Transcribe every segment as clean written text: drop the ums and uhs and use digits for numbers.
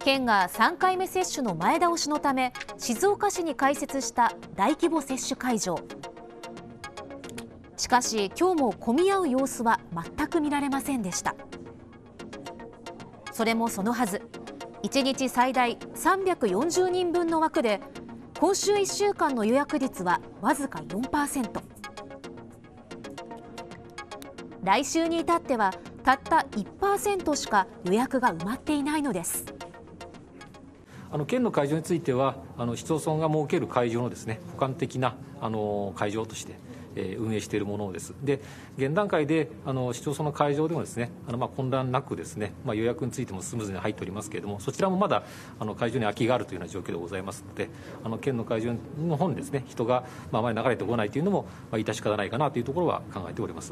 県が3回目接種の前倒しのため静岡市に開設した大規模接種会場。しかし今日も混み合う様子は全く見られませんでした。それもそのはず、1日最大340人分の枠で今週1週間の予約率はわずか 4%。 来週に至ってはたった 1% しか予約が埋まっていないのです。 県の会場については市町村が設ける会場のですね、補完的な会場として運営しているものです。で、現段階で市町村の会場でもですね、混乱なくですね、予約についてもスムーズに入っておりますけれども、そちらもまだ会場に空きがあるというような状況でございますので、県の会場の方にですね、人があまり流れてこないというのも致し方ないかなというところは考えております。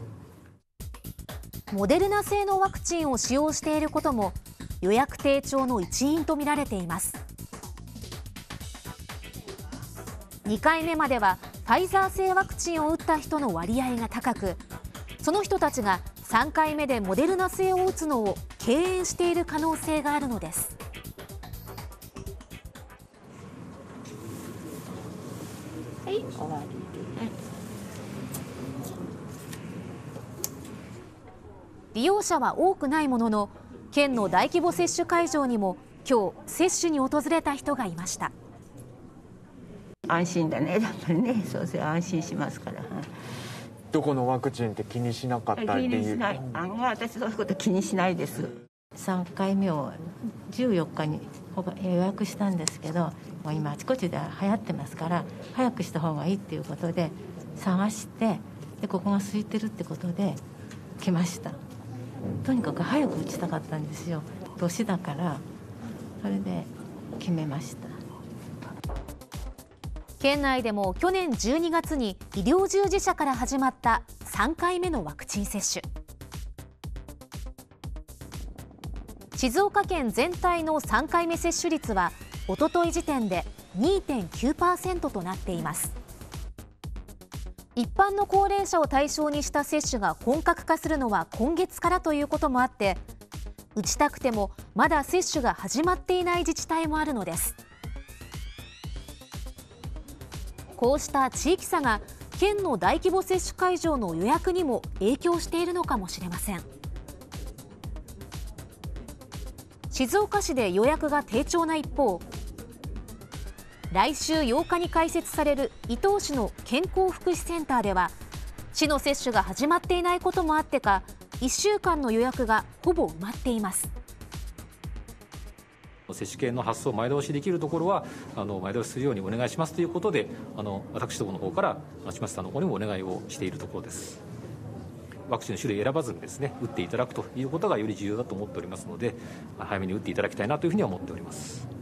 モデルナ製のワクチンを使用していることも予約低調の一因とみられています。2回目まではファイザー製ワクチンを打った人の割合が高く、その人たちが3回目でモデルナ製を打つのを敬遠している可能性があるのです。 はい、終わりです。 利用者は多くないものの、県の大規模接種会場にも今日接種に訪れた人がいました。 安心だね、やっぱりね、そうそう安心しますから。 どこのワクチンって気にしなかったっていう。 気にしない。私そういうこと気にしないです。3回目を14日に予約したんですけど、もう今あちこちで流行ってますから早くした方がいいっていうことで探して、でここが空いてるってことで来ました。とにかく早く打ちたかったんですよ。年だからそれで決めました。 県内でも去年12月に医療従事者から始まった3回目のワクチン接種。静岡県全体の3回目接種率はおととい時点で 2.9% となっています。一般の高齢者を対象にした接種が本格化するのは今月からということもあって、打ちたくてもまだ接種が始まっていない自治体もあるのです。こうした地域差が県の大規模接種会場の予約にも影響しているのかもしれません。静岡市で予約が低調な一方、来週8日に開設される伊東市の健康福祉センターでは市の接種が始まっていないこともあってか、1週間の予約がほぼ埋まっています。 接種券の発送を前倒しできるところは前倒しするようにお願いしますということで、私どもの方から島津さんの方にもお願いをしているところです。ワクチンの種類選ばずにですね、打っていただくということがより重要だと思っておりますので、早めに打っていただきたいなというふうには思っております。